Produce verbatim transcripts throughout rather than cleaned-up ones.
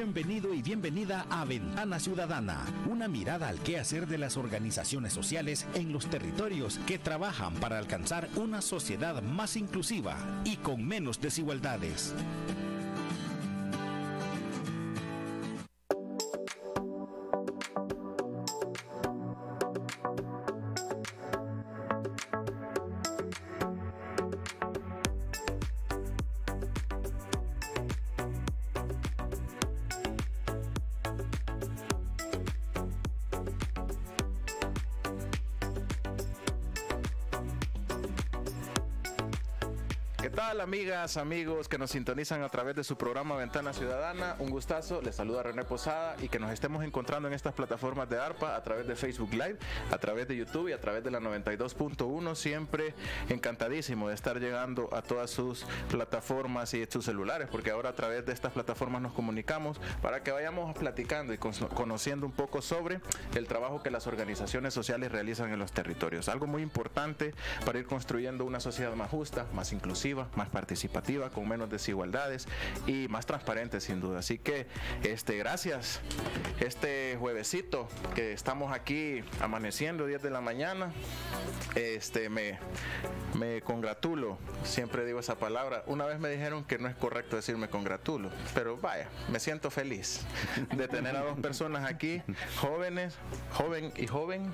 Bienvenido y bienvenida a Ventana Ciudadana, una mirada al quehacer de las organizaciones sociales en los territorios que trabajan para alcanzar una sociedad más inclusiva y con menos desigualdades. ¿Qué tal, amigas, amigos que nos sintonizan a través de su programa Ventana Ciudadana? Un gustazo, les saluda René Posada y que nos estemos encontrando en estas plataformas de ARPA a través de Facebook Live, a través de YouTube y a través de la noventa y dos punto uno. Siempre encantadísimo de estar llegando a todas sus plataformas y sus celulares, porque ahora a través de estas plataformas nos comunicamos para que vayamos platicando y conociendo un poco sobre el trabajo que las organizaciones sociales realizan en los territorios. Algo muy importante para ir construyendo una sociedad más justa, más inclusiva, más participativa, con menos desigualdades y más transparente, sin duda. Así que este gracias este juevesito que estamos aquí amaneciendo diez de la mañana, este me, me congratulo, siempre digo esa palabra. Una vez me dijeron que no es correcto decir me congratulo, pero vaya, me siento feliz de tener a dos personas aquí, jóvenes, joven y joven,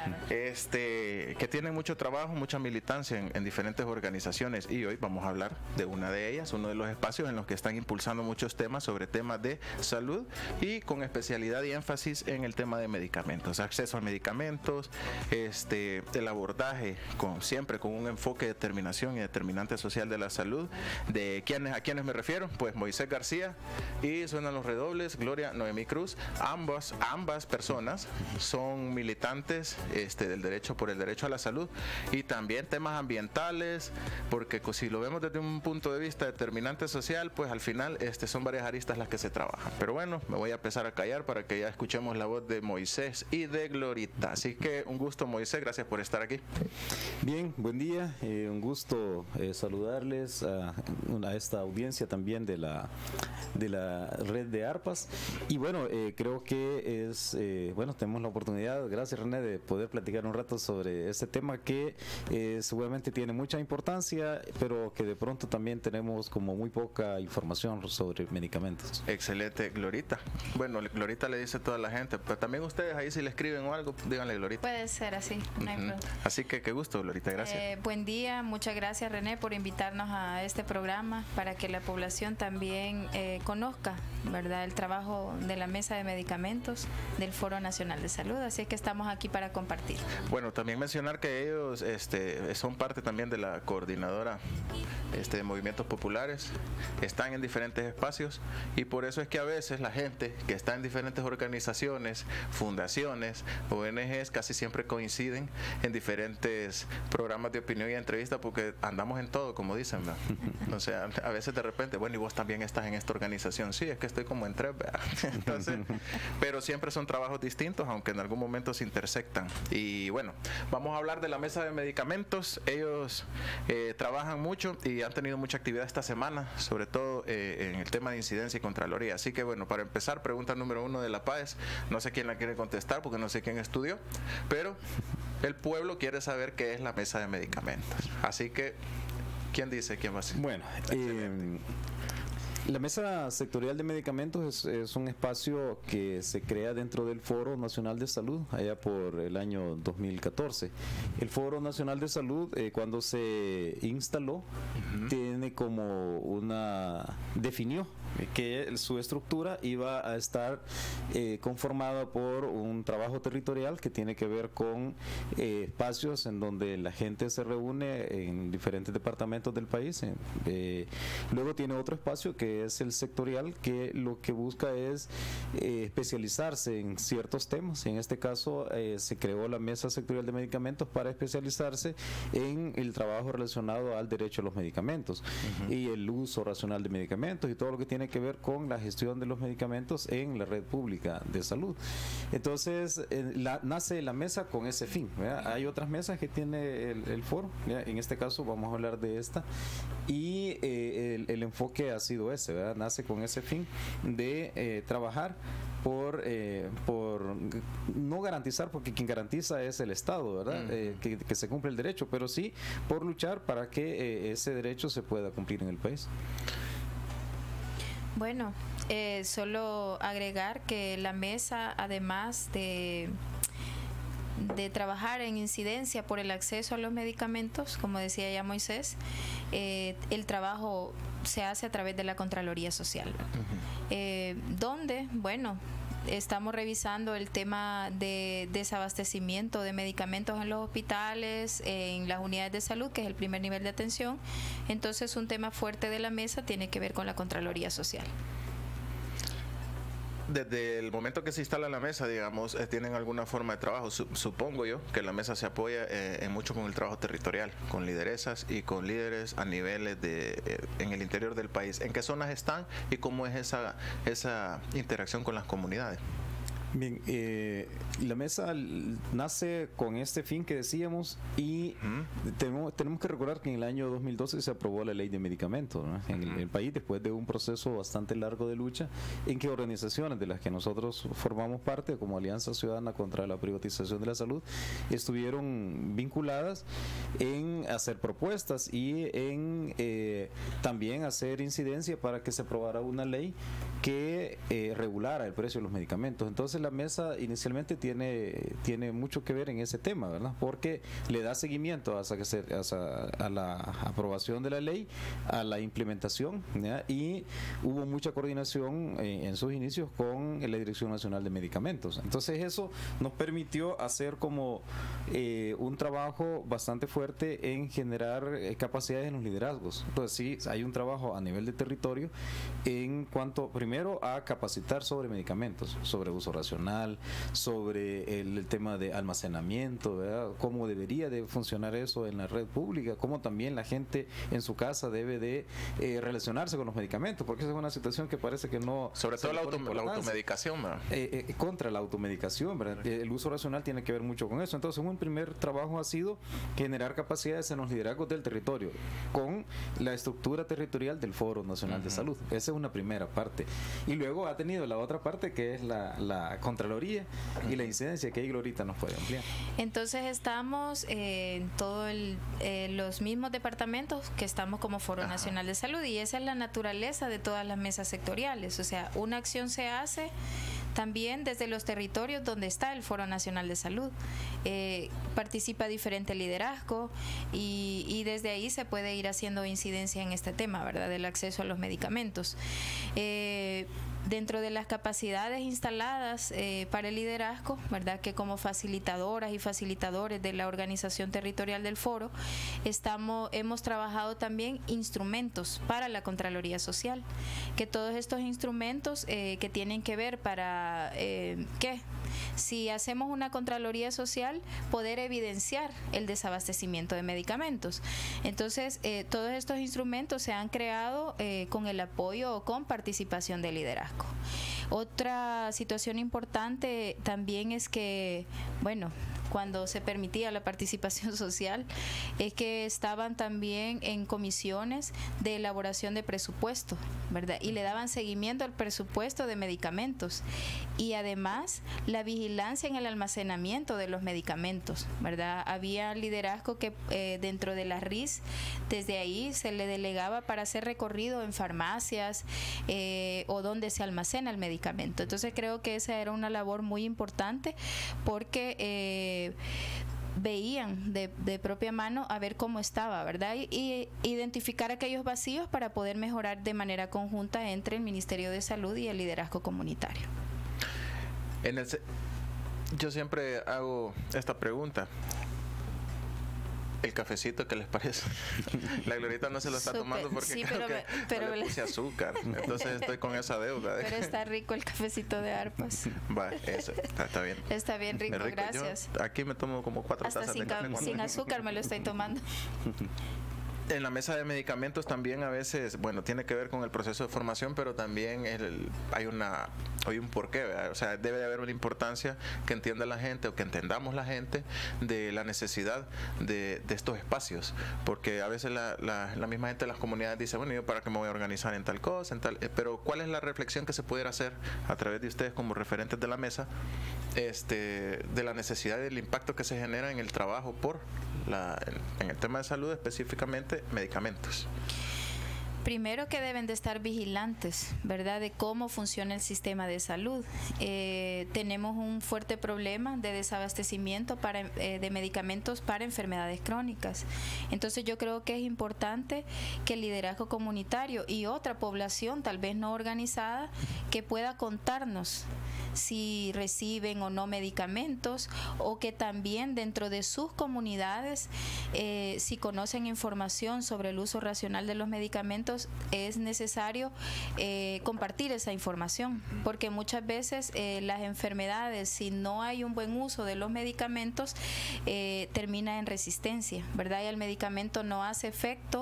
este que tienen mucho trabajo, mucha militancia en, en diferentes organizaciones, y hoy vamos a hablar de una de ellas, uno de los espacios en los que están impulsando muchos temas sobre temas de salud y con especialidad y énfasis en el tema de medicamentos, acceso a medicamentos, este, el abordaje con siempre con un enfoque de determinación y determinante social de la salud. ¿De quiénes, a quiénes me refiero? Pues Moisés García y suenan los redobles, Gloria Noemí Cruz. Ambas, ambas personas son militantes este, del derecho por el derecho a la salud y también temas ambientales, porque si lo vemos desde un punto de vista determinante social, pues al final este, son varias aristas las que se trabajan. Pero bueno, me voy a empezar a callar para que ya escuchemos la voz de Moisés y de Glorita. Así que un gusto, Moisés, gracias por estar aquí. Bien, buen día, eh, un gusto eh, saludarles a, a esta audiencia también de la, de la red de ARPAS. Y bueno, eh, creo que es, eh, bueno, tenemos la oportunidad, gracias René, de poder platicar un rato sobre este tema que eh, seguramente tiene mucha importancia, pero que de pronto también tenemos como muy poca información sobre medicamentos. Excelente, Glorita. Bueno, Glorita le dice a toda la gente, pero también ustedes ahí si le escriben o algo, díganle Glorita. Puede ser así, no hay uh-huh. problema. Así que qué gusto, Glorita, gracias. Eh, buen día, muchas gracias René por invitarnos a este programa para que la población también eh, conozca, ¿verdad?, el trabajo de la Mesa de Medicamentos del Foro Nacional de Salud, así que estamos aquí para compartir. Bueno, también mencionar que ellos este, son parte también de la coordinadora este, de movimientos populares, están en diferentes espacios y por eso es que a veces la gente que está en diferentes organizaciones, fundaciones, O N Ges, casi siempre coinciden en diferentes programas de opinión y entrevista porque andamos en todo, como dicen, ¿verdad? O sea, a veces de repente, bueno, y vos también estás en esta organización, sí, es que estoy como en tres, ¿verdad? Entonces, pero siempre son trabajos distintos, aunque en algún momento se intersectan. Y bueno, vamos a hablar de la Mesa de Medicamentos. Ellos eh, trabajan mucho y han tenido mucha actividad esta semana, sobre todo eh, en el tema de incidencia y contraloría. Así que bueno, para empezar, pregunta número uno de la P A E S. No sé quién la quiere contestar porque no sé quién estudió, pero el pueblo quiere saber qué es la Mesa de Medicamentos. Así que, ¿quién dice? ¿Quién va a decir? Bueno, eh, la Mesa Sectorial de Medicamentos es, es un espacio que se crea dentro del Foro Nacional de Salud allá por el año dos mil catorce. El Foro Nacional de Salud, eh, cuando se instaló, uh-huh. tiene como una... definió que su estructura iba a estar eh, conformada por un trabajo territorial que tiene que ver con eh, espacios en donde la gente se reúne en diferentes departamentos del país. Eh, luego tiene otro espacio que es el sectorial, que lo que busca es eh, especializarse en ciertos temas. En este caso eh, se creó la Mesa Sectorial de Medicamentos para especializarse en el trabajo relacionado al derecho a los medicamentos uh-huh. y el uso racional de medicamentos y todo lo que tiene que ver con la gestión de los medicamentos en la red pública de salud. Entonces, eh, la, nace la mesa con ese fin, ¿verdad? Hay otras mesas que tiene el, el foro, ¿verdad? En este caso vamos a hablar de esta, y eh, el, el enfoque ha sido ese, ¿verdad? Nace con ese fin de eh, trabajar por eh, por no garantizar, porque quien garantiza es el Estado, ¿verdad? Uh-huh. eh, que, que se cumple el derecho, pero sí por luchar para que eh, ese derecho se pueda cumplir en el país. Bueno, eh, solo agregar que la mesa, además de de trabajar en incidencia por el acceso a los medicamentos, como decía ya Moisés, eh, el trabajo se hace a través de la Contraloría Social. Uh-huh. eh, donde, bueno, estamos revisando el tema de desabastecimiento de medicamentos en los hospitales, en las unidades de salud, que es el primer nivel de atención. Entonces, un tema fuerte de la mesa tiene que ver con la Contraloría Social. Desde el momento que se instala la mesa, digamos, eh, ¿tienen alguna forma de trabajo? Supongo yo que la mesa se apoya eh, en mucho con el trabajo territorial, con lideresas y con líderes a niveles de eh, en el interior del país. ¿En qué zonas están y cómo es esa, esa interacción con las comunidades? Bien, eh, la mesa nace con este fin que decíamos y uh-huh. tenemos, tenemos que recordar que en el año dos mil doce se aprobó la ley de medicamentos, ¿no? En el, el país, después de un proceso bastante largo de lucha, en que organizaciones de las que nosotros formamos parte, como Alianza Ciudadana contra la Privatización de la Salud, estuvieron vinculadas en hacer propuestas y en eh, también hacer incidencia para que se aprobara una ley que eh, regulara el precio de los medicamentos. Entonces, la mesa inicialmente tiene tiene mucho que ver en ese tema, ¿verdad? Porque le da seguimiento hasta que se, hasta a la aprobación de la ley, a la implementación, ¿ya? Y hubo mucha coordinación en, en sus inicios con la Dirección Nacional de Medicamentos. Entonces, eso nos permitió hacer como eh, un trabajo bastante fuerte en generar eh, capacidades en los liderazgos. Entonces, sí, hay un trabajo a nivel de territorio en cuanto, primero, a capacitar sobre medicamentos, sobre uso racional, sobre el, el tema de almacenamiento, ¿verdad? Cómo debería de funcionar eso en la red pública, cómo también la gente en su casa debe de eh, relacionarse con los medicamentos, porque esa es una situación que parece que no... Sobre todo la, auto, la automedicación, ¿verdad? Eh, eh, contra la automedicación, ¿verdad? El uso racional tiene que ver mucho con eso. Entonces, un primer trabajo ha sido generar capacidades en los liderazgos del territorio, con la estructura territorial del Foro Nacional uh-huh. de Salud. Esa es una primera parte. Y luego ha tenido la otra parte, que es la, la Contraloría y la incidencia, que ahí Glorita nos puede ampliar. Entonces estamos eh, en todos eh, los mismos departamentos que estamos como Foro Ajá. Nacional de Salud, y esa es la naturaleza de todas las mesas sectoriales. O sea, una acción se hace también desde los territorios donde está el Foro Nacional de Salud. Eh, participa diferente liderazgo y, y desde ahí se puede ir haciendo incidencia en este tema, ¿verdad?, del acceso a los medicamentos. Eh, Dentro de las capacidades instaladas eh, para el liderazgo, ¿verdad?, que como facilitadoras y facilitadores de la organización territorial del foro, estamos, hemos trabajado también instrumentos para la Contraloría Social, que todos estos instrumentos eh, que tienen que ver para, eh, ¿qué? Si hacemos una Contraloría Social, poder evidenciar el desabastecimiento de medicamentos. Entonces, eh, todos estos instrumentos se han creado eh, con el apoyo o con participación del liderazgo. Otra situación importante también es que, bueno, cuando se permitía la participación social, es que estaban también en comisiones de elaboración de presupuesto, ¿verdad? Y le daban seguimiento al presupuesto de medicamentos y además la vigilancia en el almacenamiento de los medicamentos, ¿verdad? Había liderazgo que eh, dentro de la R I S, desde ahí se le delegaba para hacer recorrido en farmacias eh, o donde se almacena el medicamento. Entonces creo que esa era una labor muy importante porque eh, veían de, de propia mano a ver cómo estaba, ¿verdad? Y, y identificar aquellos vacíos para poder mejorar de manera conjunta entre el Ministerio de Salud y el liderazgo comunitario. En el, yo siempre hago esta pregunta. ¿El cafecito qué les parece? La Glorita no se lo está Super, tomando porque sí, creo pero que me, pero no le puse azúcar. Entonces estoy con esa deuda. Pero está rico el cafecito de Arpas. Va, eso, está, está bien. Está bien rico, rico. Gracias. Yo aquí me tomo como cuatro Hasta tazas sin de café. Sin azúcar me lo estoy tomando. En la mesa de medicamentos también a veces, bueno, tiene que ver con el proceso de formación, pero también el, hay una hay un porqué, ¿verdad? O sea, debe de haber una importancia que entienda la gente o que entendamos la gente de la necesidad de, de estos espacios, porque a veces la, la, la misma gente de las comunidades dice, bueno, ¿yo para qué me voy a organizar en tal cosa? En tal, eh, pero ¿cuál es la reflexión que se pudiera hacer a través de ustedes como referentes de la mesa este, de la necesidad y del impacto que se genera en el trabajo por la, en, en el tema de salud, específicamente medicamentos? Primero que deben de estar vigilantes, ¿verdad?, de cómo funciona el sistema de salud. Eh, tenemos un fuerte problema de desabastecimiento para, eh, de medicamentos para enfermedades crónicas. Entonces yo creo que es importante que el liderazgo comunitario y otra población, tal vez no organizada, que pueda contarnos si reciben o no medicamentos, o que también dentro de sus comunidades, eh, si conocen información sobre el uso racional de los medicamentos, es necesario eh, compartir esa información, porque muchas veces eh, las enfermedades, si no hay un buen uso de los medicamentos, eh, termina en resistencia, ¿verdad? Y el medicamento no hace efecto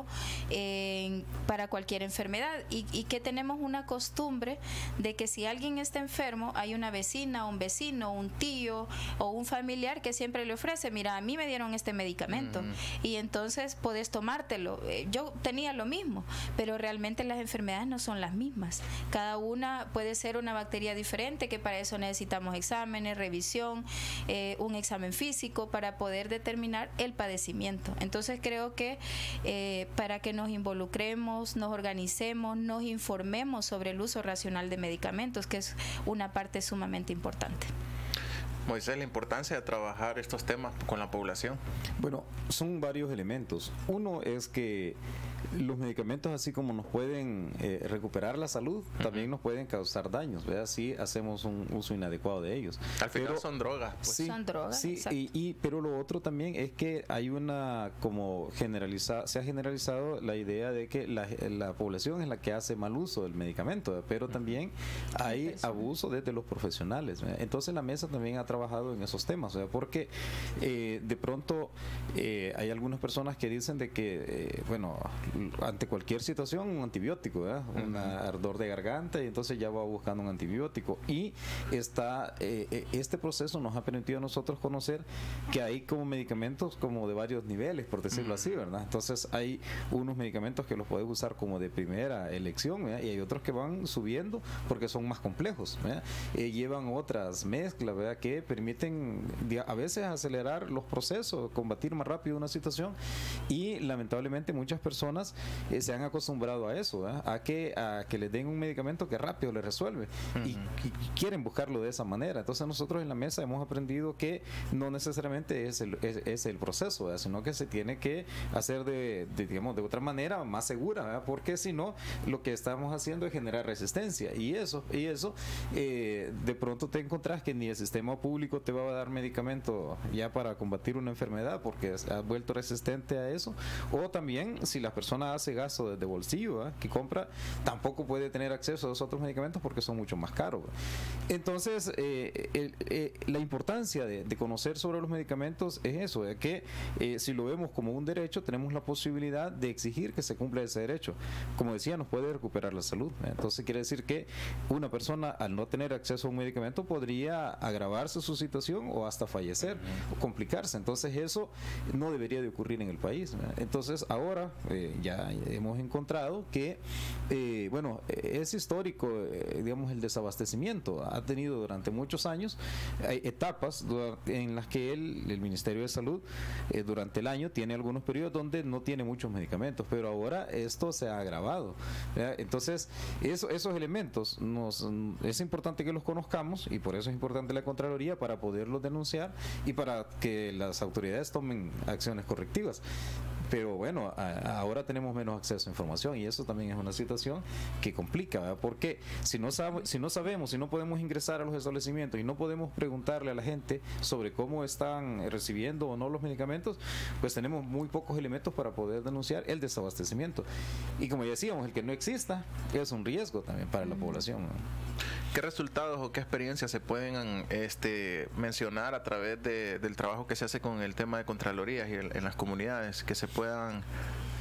eh, para cualquier enfermedad, y, y que tenemos una costumbre de que si alguien está enfermo, hay una vecina, un vecino, un tío o un familiar que siempre le ofrece, mira, a mí me dieron este medicamento, mm. y entonces puedes tomártelo. Yo tenía lo mismo, pero realmente las enfermedades no son las mismas. Cada una puede ser una bacteria diferente, que para eso necesitamos exámenes, revisión, eh, un examen físico para poder determinar el padecimiento. Entonces creo que eh, para que nos involucremos, nos organicemos, nos informemos sobre el uso racional de medicamentos, que es una parte sumamente importante. Moisés, la importancia de trabajar estos temas con la población. Bueno, son varios elementos. Uno es que los medicamentos, así como nos pueden eh, recuperar la salud, uh-huh. también nos pueden causar daños, ¿verdad? Si hacemos un uso inadecuado de ellos. Al final pero, son drogas. Pues. Sí, son drogas, sí, y, y, pero lo otro también es que hay una, como generalizada, se ha generalizado la idea de que la, la población es la que hace mal uso del medicamento, ¿verdad? Pero uh-huh. también hay abuso desde los profesionales, ¿verdad? Entonces la mesa también ha trabajado en esos temas, ¿verdad? Porque eh, de pronto eh, hay algunas personas que dicen de que, eh, bueno, ante cualquier situación un antibiótico, ¿verdad? Uh-huh. Un ardor de garganta, y entonces ya va buscando un antibiótico, y está eh, este proceso nos ha permitido a nosotros conocer que hay como medicamentos como de varios niveles, por decirlo uh-huh. así, ¿verdad? Entonces hay unos medicamentos que los puedes usar como de primera elección, ¿verdad? Y hay otros que van subiendo porque son más complejos, ¿verdad? Eh, llevan otras mezclas, ¿verdad? Que permiten a veces acelerar los procesos, combatir más rápido una situación, y lamentablemente muchas personas eh, se han acostumbrado a eso, ¿eh? a que a que les den un medicamento que rápido les resuelve, uh-huh. y, y quieren buscarlo de esa manera. Entonces nosotros en la mesa hemos aprendido que no necesariamente es el, es, es el proceso, ¿verdad? Sino que se tiene que hacer de, de, digamos, de otra manera más segura, ¿verdad? Porque si no, lo que estamos haciendo es generar resistencia, y eso, y eso eh, de pronto te encontrás que ni el sistema público te va a dar medicamento ya para combatir una enfermedad porque has vuelto resistente a eso, o también si la persona hace gasto desde bolsillo, ¿eh? que compra, tampoco puede tener acceso a esos otros medicamentos porque son mucho más caros. Entonces eh, el, eh, la importancia de, de conocer sobre los medicamentos es eso, de que eh, si lo vemos como un derecho, tenemos la posibilidad de exigir que se cumpla ese derecho. Como decía, nos puede recuperar la salud, ¿eh? Entonces quiere decir que una persona, al no tener acceso a un medicamento, podría agravarse su situación o hasta fallecer o complicarse. Entonces eso no debería de ocurrir en el país, ¿verdad? Entonces ahora eh, ya hemos encontrado que eh, bueno, es histórico, eh, digamos, el desabastecimiento ha tenido durante muchos años, hay etapas en las que el, el Ministerio de Salud eh, durante el año tiene algunos periodos donde no tiene muchos medicamentos, pero ahora esto se ha agravado, ¿verdad? Entonces eso, esos elementos nos, es importante que los conozcamos, y por eso es importante la Contraloría, para poderlos denunciar y para que las autoridades tomen acciones correctivas. Pero bueno, a, ahora tenemos menos acceso a información, y eso también es una situación que complica, ¿verdad? Porque si no, sab si no sabemos, si no podemos ingresar a los establecimientos y no podemos preguntarle a la gente sobre cómo están recibiendo o no los medicamentos, pues tenemos muy pocos elementos para poder denunciar el desabastecimiento. Y como ya decíamos, el que no exista es un riesgo también para la población, ¿no? ¿Qué resultados o qué experiencias se pueden este, mencionar a través de, del trabajo que se hace con el tema de Contralorías y el, en las comunidades que se puedan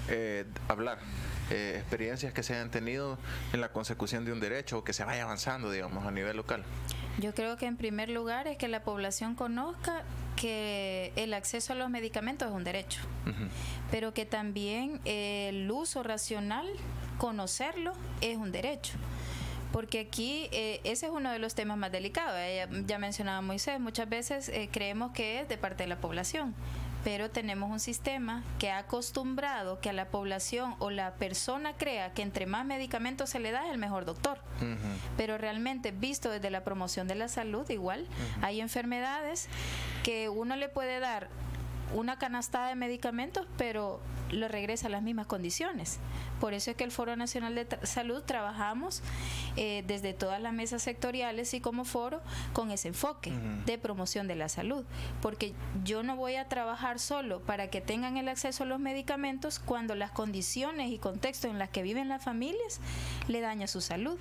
eh, hablar eh, experiencias que se hayan tenido en la consecución de un derecho o que se vaya avanzando, digamos, a nivel local. Yo creo que en primer lugar es que la población conozca que el acceso a los medicamentos es un derecho, uh-huh. pero que también el uso racional, conocerlo, es un derecho. Porque aquí eh, ese es uno de los temas más delicados. Ella ya mencionaba Moisés, muchas veces eh, creemos que es de parte de la población, pero tenemos un sistema que ha acostumbrado que a la población o la persona crea que entre más medicamentos se le da es el mejor doctor. Uh-huh. Pero realmente, visto desde la promoción de la salud, igual, uh-huh. hay enfermedades que uno le puede dar una canastada de medicamentos, pero lo regresa a las mismas condiciones. Por eso es que el Foro Nacional de Tra- Salud trabajamos eh, desde todas las mesas sectoriales y como foro con ese enfoque uh-huh. de promoción de la salud, porque yo no voy a trabajar solo para que tengan el acceso a los medicamentos cuando las condiciones y contextos en las que viven las familias le daña su salud.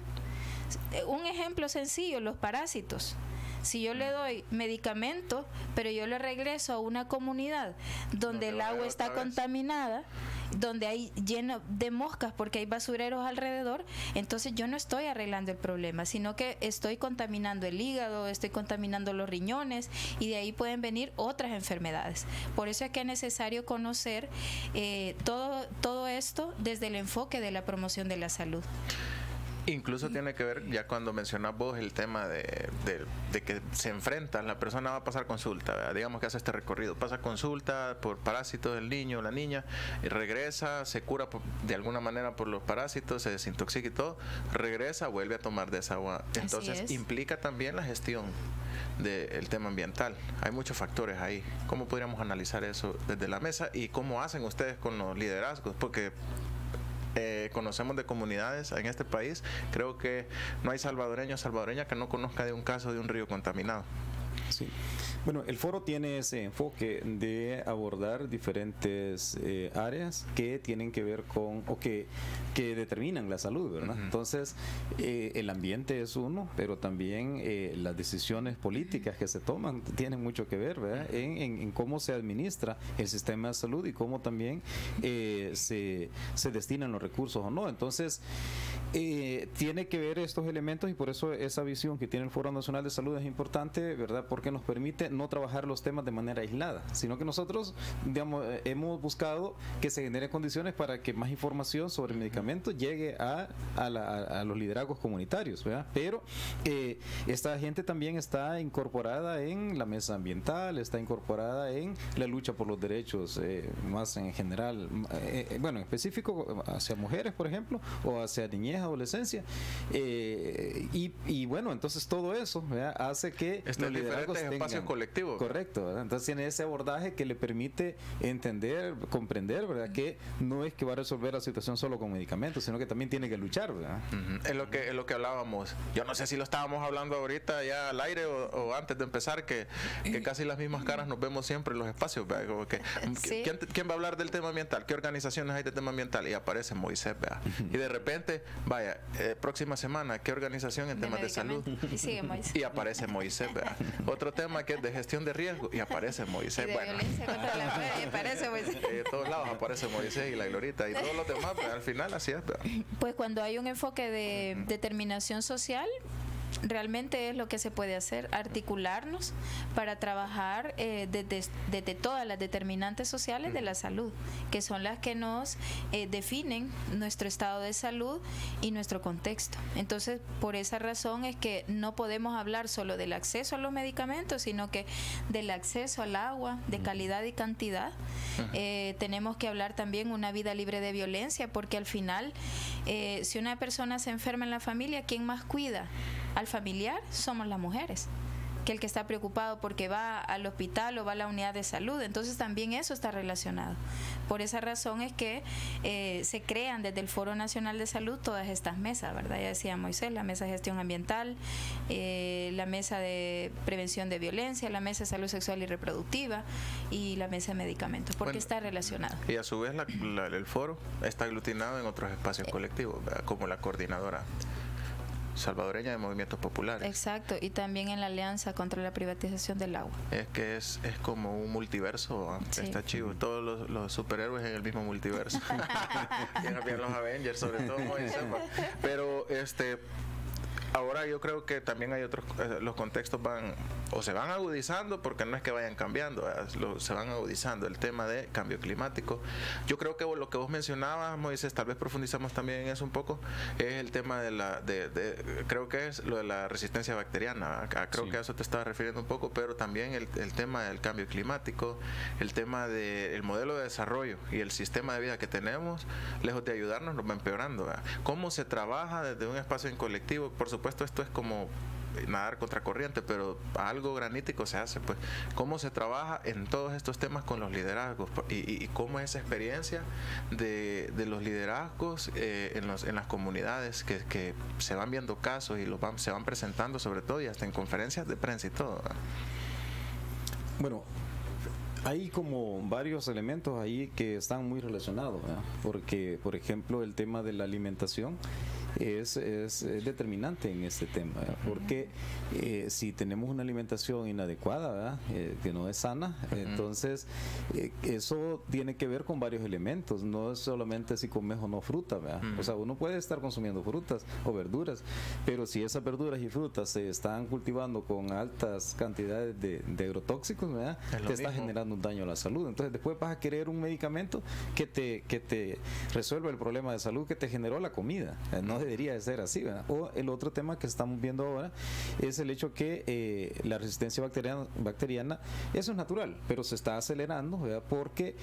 Un ejemplo sencillo, los parásitos. Si yo le doy medicamento, pero yo le regreso a una comunidad donde el agua está contaminada, donde hay lleno de moscas porque hay basureros alrededor, entonces yo no estoy arreglando el problema, sino que estoy contaminando el hígado, estoy contaminando los riñones y de ahí pueden venir otras enfermedades. Por eso es que es necesario conocer eh, todo, todo esto desde el enfoque de la promoción de la salud. Incluso tiene que ver, ya cuando mencionas vos el tema de, de, de que se enfrentan, la persona va a pasar consulta, ¿verdad? Digamos que hace este recorrido, pasa consulta por parásitos del niño o la niña, y regresa, se cura por, de alguna manera por los parásitos, se desintoxica y todo, regresa, vuelve a tomar de esa agua. Entonces implica también la gestión del tema ambiental. Hay muchos factores ahí. ¿Cómo podríamos analizar eso desde la mesa y cómo hacen ustedes con los liderazgos? Porque Eh, conocemos de comunidades en este país, creo que no hay salvadoreño o salvadoreña que no conozca de un caso de un río contaminado. Sí. Bueno, el foro tiene ese enfoque de abordar diferentes eh, áreas que tienen que ver con, o que, que determinan la salud, ¿verdad? Uh-huh. Entonces, eh, el ambiente es uno, pero también eh, las decisiones políticas que se toman tienen mucho que ver, ¿verdad? En, en, en cómo se administra el sistema de salud y cómo también eh, se, se destinan los recursos o no. Entonces, eh, tiene que ver estos elementos y por eso esa visión que tiene el Foro Nacional de Salud es importante, ¿verdad? Porque nos permite no trabajar los temas de manera aislada, sino que nosotros, digamos, eh, hemos buscado que se generen condiciones para que más información sobre el medicamento llegue a, a, la, a, a los liderazgos comunitarios, ¿verdad? Pero eh, esta gente también está incorporada en la mesa ambiental, está incorporada en la lucha por los derechos eh, más en general, eh, bueno, en específico hacia mujeres, por ejemplo, o hacia niñez, adolescencia, eh, y, y bueno, entonces todo eso, ¿verdad? Hace que Estos diferentes espacios colectivos. Correcto, ¿verdad? Entonces tiene ese abordaje que le permite entender, comprender, ¿verdad? Que no es que va a resolver la situación solo con medicamentos, sino que también tiene que luchar, ¿verdad? Uh-huh. Es lo que es lo que hablábamos. Yo no sé si lo estábamos hablando ahorita ya al aire o, o antes de empezar, que, que casi las mismas caras nos vemos siempre en los espacios, ¿verdad? Como que, sí. ¿quién, ¿Quién va a hablar del tema ambiental? ¿Qué organizaciones hay de tema ambiental? Y aparece Moisés, ¿verdad? Uh-huh. Y de repente, vaya, eh, próxima semana, ¿qué organización en de temas de salud? Y sigue Moisés. Y aparece Moisés, ¿verdad? Otro tema que es de gestión de riesgo y aparece Moisés. Y de bueno, violencia contra la mujer y aparece Moisés. De todos lados aparece Moisés y la Glorita y todos los demás, ¿verdad? Al final así es, ¿verdad? Pues cuando hay un enfoque de determinación social, realmente es lo que se puede hacer, articularnos para trabajar eh, desde, desde todas las determinantes sociales de la salud, que son las que nos eh, definen nuestro estado de salud y nuestro contexto. Entonces, por esa razón es que no podemos hablar solo del acceso a los medicamentos, sino que del acceso al agua, de calidad y cantidad. Eh, tenemos que hablar también una vida libre de violencia, porque al final, eh, si una persona se enferma en la familia, ¿quién más cuida al familiar? Somos las mujeres, que el que está preocupado porque va al hospital o va a la unidad de salud. Entonces también eso está relacionado. Por esa razón es que eh, se crean desde el Foro Nacional de Salud todas estas mesas, ¿verdad? Ya decía Moisés, la mesa de gestión ambiental, eh, la mesa de prevención de violencia, la mesa de salud sexual y reproductiva y la mesa de medicamentos, porque bueno, está relacionado. Y a su vez la, la, el foro está aglutinado en otros espacios colectivos, ¿verdad? Como la coordinadora. Salvadoreña de Movimientos Populares. Exacto, y también en la Alianza contra la Privatización del Agua. Es que es, es como un multiverso, sí. Está chivo, todos los, los superhéroes en el mismo multiverso. Bien los Avengers, sobre todo, pero este... Ahora yo creo que también hay otros, eh, los contextos van o se van agudizando, porque no es que vayan cambiando, lo, se van agudizando. El tema de cambio climático, yo creo que lo que vos mencionabas, Moisés, tal vez profundizamos también en eso un poco, es el tema de la, de, de creo que es lo de la resistencia bacteriana. Creo sí. que a eso te estaba refiriendo un poco, pero también el, el tema del cambio climático, el tema del modelo de desarrollo y el sistema de vida que tenemos, lejos de ayudarnos, nos va empeorando, ¿verdad? Cómo se trabaja desde un espacio en colectivo. Por supuesto, esto es como nadar contracorriente, pero algo granítico se hace, pues. Cómo se trabaja en todos estos temas con los liderazgos y, y, y cómo esa experiencia de, de los liderazgos eh, en, los, en las comunidades que, que se van viendo casos y los van, se van presentando, sobre todo, y hasta en conferencias de prensa y todo, ¿verdad? Bueno, hay como varios elementos ahí que están muy relacionados, ¿verdad? Porque, por ejemplo, el tema de la alimentación Es, es, es determinante en este tema, ¿verdad? Porque eh, si tenemos una alimentación inadecuada, ¿verdad? Eh, que no es sana, uh-huh. entonces eh, eso tiene que ver con varios elementos, no es solamente si comes o no fruta, ¿verdad? Uh-huh. O sea, uno puede estar consumiendo frutas o verduras, pero si esas verduras y frutas se están cultivando con altas cantidades de, de agrotóxicos, ¿verdad? Te está generando un daño a la salud. Entonces después vas a querer un medicamento que te, que te resuelva el problema de salud que te generó la comida, ¿no? Debería de ser así, ¿verdad? O el otro tema que estamos viendo ahora es el hecho que eh, la resistencia bacteriana, bacteriana, eso es natural, pero se está acelerando, ¿verdad? Porque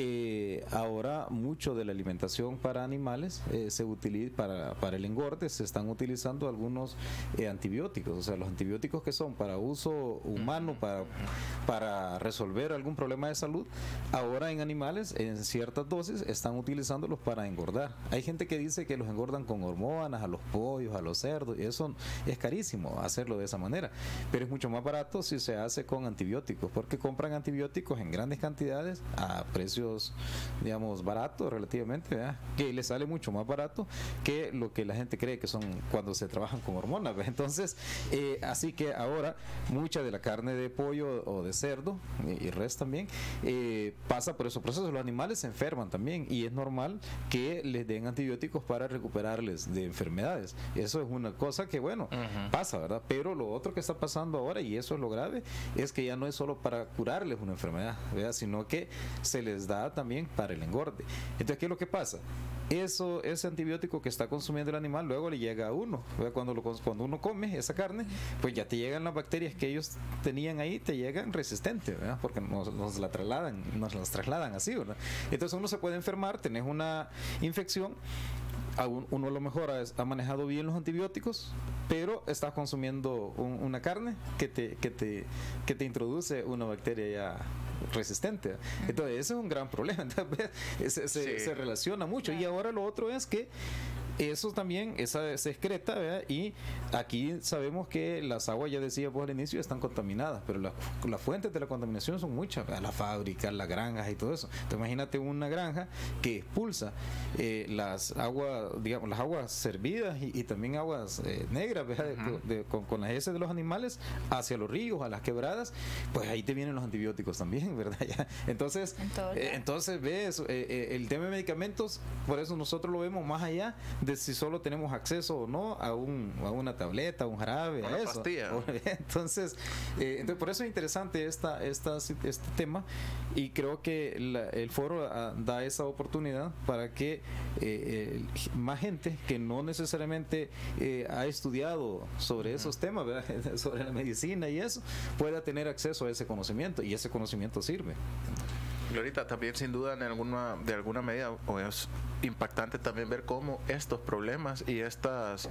eh, ahora mucho de la alimentación para animales eh, se utiliza para, para el engorde, se están utilizando algunos eh, antibióticos, o sea, los antibióticos que son para uso humano, para, para resolver algún problema de salud, ahora en animales en ciertas dosis están utilizándolos para engordar. Hay gente que dice que los engordan con hormonas, a los pollos, a los cerdos, y eso es carísimo hacerlo de esa manera, pero es mucho más barato si se hace con antibióticos, porque compran antibióticos en grandes cantidades a precios, digamos, baratos relativamente, ¿verdad? Que les sale mucho más barato que lo que la gente cree que son cuando se trabajan con hormonas, ¿verdad? Entonces, eh, así que ahora mucha de la carne de pollo o de cerdo y, y res también eh, pasa por esos procesos. Los animales se enferman también y es normal que les den antibióticos para recuperarles de enfermedades. Eso es una cosa que, bueno, uh-huh. pasa, ¿verdad? Pero lo otro que está pasando ahora, y eso es lo grave, es que ya no es solo para curarles una enfermedad, ¿verdad? Sino que se les da también para el engorde. Entonces, ¿qué es lo que pasa? Eso, ese antibiótico que está consumiendo el animal luego le llega a uno, ¿verdad? Cuando, lo, cuando uno come esa carne, pues ya te llegan las bacterias que ellos tenían ahí, te llegan resistentes, ¿verdad? Porque nos, nos la trasladan, nos las trasladan así, ¿verdad? Entonces uno se puede enfermar, tenés una infección. Uno a lo mejor ha, ha manejado bien los antibióticos, pero estás consumiendo un, una carne que te, que, te, que te introduce una bacteria ya resistente. Entonces ese es un gran problema. Entonces, se, se, sí. se relaciona mucho. Y ahora lo otro es que eso también esa, se excreta, ¿verdad? Y aquí sabemos que las aguas, ya decía por el inicio, están contaminadas, pero las, las fuentes de la contaminación son muchas, ¿verdad? Las fábricas, las granjas y todo eso. Entonces imagínate una granja que expulsa eh, las aguas, digamos, las aguas servidas y, y también aguas eh, negras, ¿verdad? Uh-huh. de, de, con, con las heces de los animales hacia los ríos, a las quebradas, pues ahí te vienen los antibióticos también, ¿verdad? Ya. Entonces, eh, entonces ves, eh, eh, el tema de medicamentos, por eso nosotros lo vemos más allá de si solo tenemos acceso o no a, un, a una tableta, a un jarabe, una a eso. Pastilla. Entonces, eh, entonces, por eso es interesante esta, esta, este tema, y creo que la, el foro a, da esa oportunidad para que eh, eh, más gente que no necesariamente eh, ha estudiado sobre uh-huh. esos temas, ¿verdad? Sobre la medicina y eso, pueda tener acceso a ese conocimiento, y ese conocimiento sirve. Glorita, también sin duda en alguna, de alguna medida, o es impactante también ver cómo estos problemas y estas,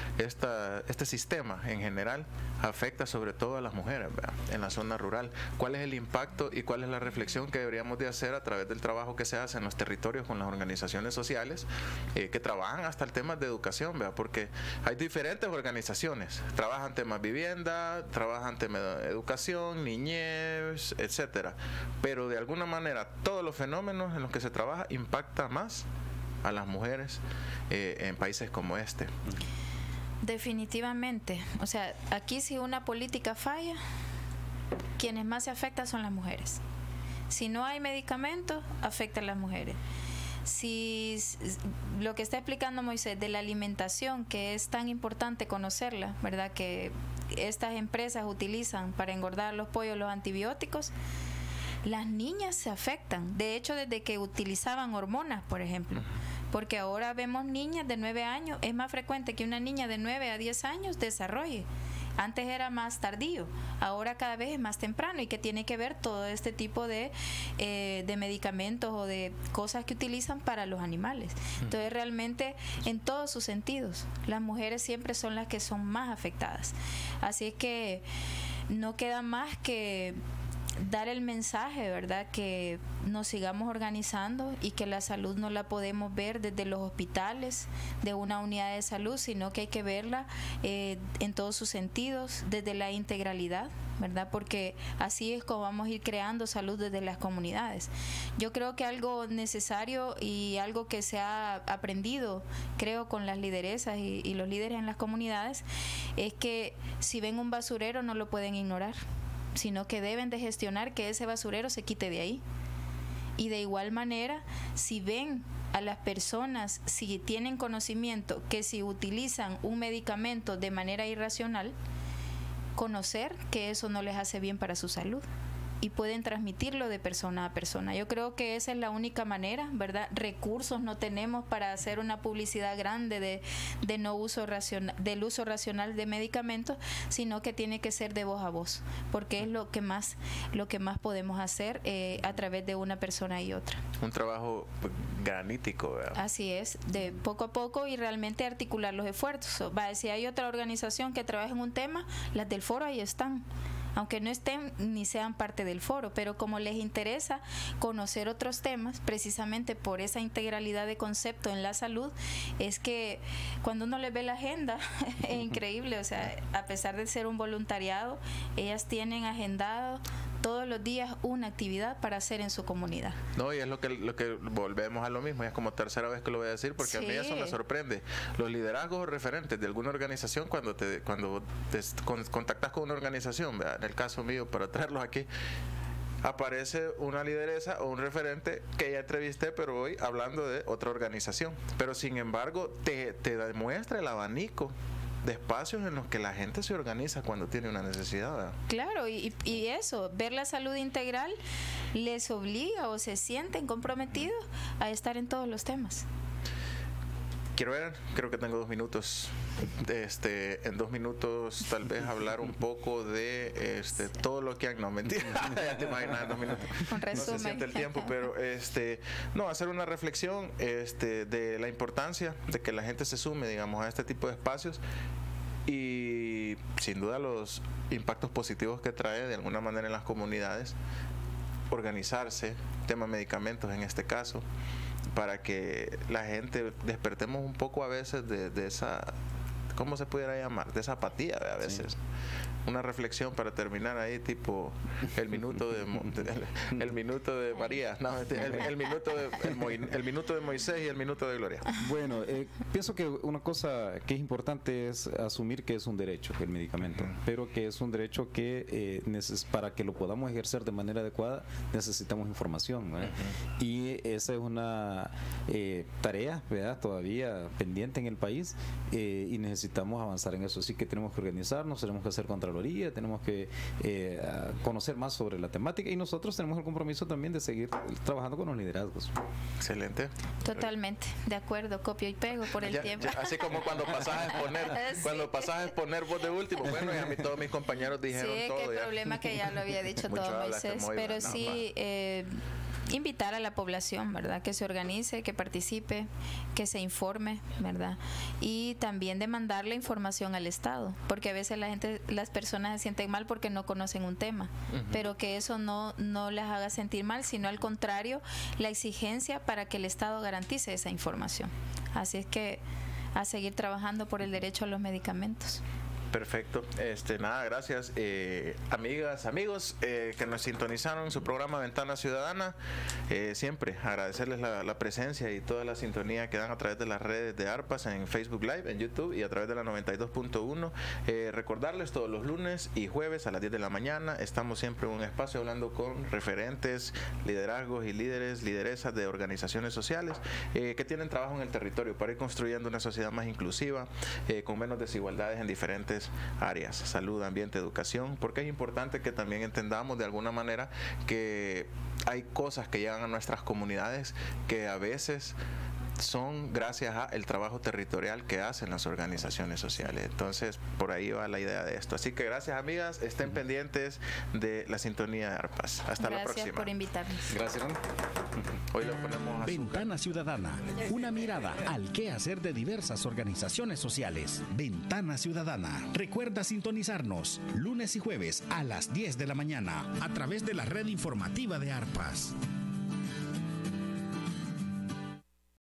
esta, este sistema en general afecta sobre todo a las mujeres, ¿verdad? En la zona rural. ¿Cuál es el impacto y cuál es la reflexión que deberíamos de hacer a través del trabajo que se hace en los territorios con las organizaciones sociales eh, que trabajan hasta el tema de educación, ¿verdad? Porque hay diferentes organizaciones, trabajan temas vivienda, trabajan temas de educación, niñez, etcétera, pero de alguna manera todos los fenómenos en los que se trabaja impacta más a las mujeres eh, en países como este. Definitivamente. O sea, aquí si una política falla, quienes más se afectan son las mujeres. Si no hay medicamentos, afecta a las mujeres. Si lo que está explicando Moisés de la alimentación, que es tan importante conocerla, ¿verdad? Que estas empresas utilizan para engordar los pollos los antibióticos, las niñas se afectan. De hecho, desde que utilizaban hormonas, por ejemplo, porque ahora vemos niñas de nueve años, es más frecuente que una niña de nueve a diez años desarrolle. Antes era más tardío, ahora cada vez es más temprano, y que tiene que ver todo este tipo de, eh, de medicamentos o de cosas que utilizan para los animales. Entonces realmente en todos sus sentidos, las mujeres siempre son las que son más afectadas. Así es que no queda más que dar el mensaje, ¿verdad? Que nos sigamos organizando y que la salud no la podemos ver desde los hospitales de una unidad de salud, sino que hay que verla eh, en todos sus sentidos, desde la integralidad, ¿verdad? Porque así es como vamos a ir creando salud desde las comunidades. Yo creo que algo necesario y algo que se ha aprendido, creo, con las lideresas y, y los líderes en las comunidades, es que si ven un basurero no lo pueden ignorar, sino que deben de gestionar que ese basurero se quite de ahí. Y de igual manera, si ven a las personas, si tienen conocimiento que si utilizan un medicamento de manera irracional, conocer que eso no les hace bien para su salud y pueden transmitirlo de persona a persona. Yo creo que esa es la única manera, ¿verdad? Recursos no tenemos para hacer una publicidad grande de, de no uso racional, del uso racional de medicamentos, sino que tiene que ser de voz a voz, porque es lo que más, lo que más podemos hacer eh, a través de una persona y otra. Un trabajo granítico, ¿verdad? Así es, de poco a poco y realmente articular los esfuerzos. Va, si hay otra organización que trabaja en un tema, las del foro ahí están, aunque no estén ni sean parte del foro, pero como les interesa conocer otros temas, precisamente por esa integralidad de concepto en la salud, es que cuando uno les ve la agenda, es increíble, o sea, a pesar de ser un voluntariado, ellas tienen agendado todos los días una actividad para hacer en su comunidad. No, y es lo que lo que volvemos a lo mismo, es como tercera vez que lo voy a decir, porque sí. A mí eso me sorprende. Los liderazgos referentes de alguna organización, cuando te cuando te contactas con una organización, ¿verdad? En el caso mío, para traerlos aquí, aparece una lideresa o un referente que ya entrevisté, pero hoy hablando de otra organización. Pero sin embargo, te, te demuestra el abanico de espacios en los que la gente se organiza cuando tiene una necesidad, ¿verdad? Claro, y, y eso, ver la salud integral les obliga o se sienten comprometidos a estar en todos los temas. Quiero ver, creo que tengo dos minutos. Este, en dos minutos tal vez hablar un poco de este todo lo que han, no mentira, ya te imaginas en dos minutos. Un resumen. No se siente el tiempo, pero este, no, hacer una reflexión este, de la importancia de que la gente se sume, digamos, a este tipo de espacios y sin duda los impactos positivos que trae de alguna manera en las comunidades, organizarse, tema medicamentos en este caso, para que la gente despertemos un poco a veces de, de esa, ¿cómo se pudiera llamar? De esa apatía a veces. Sí. Una reflexión para terminar ahí, tipo el minuto de, el, el minuto de María, no, el, el minuto de el, el minuto de Moisés y el minuto de Gloria. Bueno, eh, pienso que una cosa que es importante es asumir que es un derecho el medicamento, uh-huh. pero que es un derecho que eh, neces- para que lo podamos ejercer de manera adecuada necesitamos información, ¿verdad? Uh-huh. Y esa es una eh, tarea, ¿verdad? Todavía pendiente en el país eh, y necesitamos avanzar en eso. Así que tenemos que organizarnos, tenemos que hacer contraloría, tenemos que eh, conocer más sobre la temática y nosotros tenemos el compromiso también de seguir trabajando con los liderazgos. Excelente. Totalmente, de acuerdo, copio y pego por el ya, tiempo. Ya, así como cuando pasas a exponer, sí. cuando pasas a exponer vos de último, bueno, y a mí todos mis compañeros dijeron sí, todo. Sí, que el problema que ya lo había dicho todo Moisés, pero no, sí... Eh, invitar a la población, ¿verdad? Que se organice, que participe, que se informe, ¿verdad? Y también demandarle información al Estado, porque a veces la gente, las personas se sienten mal porque no conocen un tema, uh-huh. pero que eso no, no las haga sentir mal, sino al contrario, la exigencia para que el Estado garantice esa información. Así es que a seguir trabajando por el derecho a los medicamentos. Perfecto. Este, nada, gracias. Eh, amigas, amigos eh, que nos sintonizaron su programa Ventana Ciudadana. Eh, siempre agradecerles la, la presencia y toda la sintonía que dan a través de las redes de ARPAS en Facebook Live, en YouTube y a través de la noventa y dos punto uno. Eh, recordarles todos los lunes y jueves a las diez de la mañana. Estamos siempre en un espacio hablando con referentes, liderazgos y líderes, lideresas de organizaciones sociales eh, que tienen trabajo en el territorio para ir construyendo una sociedad más inclusiva, eh, con menos desigualdades en diferentes áreas, salud, ambiente, educación, porque es importante que también entendamos de alguna manera que hay cosas que llegan a nuestras comunidades que a veces son gracias al trabajo territorial que hacen las organizaciones sociales. Entonces, por ahí va la idea de esto. Así que gracias, amigas. Estén pendientes de la sintonía de ARPAS. Hasta la próxima. Gracias por invitarnos. Gracias. Hoy lo ponemos a Ventana Ciudadana, una mirada al quehacer de diversas organizaciones sociales. Ventana Ciudadana. Recuerda sintonizarnos lunes y jueves a las diez de la mañana a través de la red informativa de ARPAS.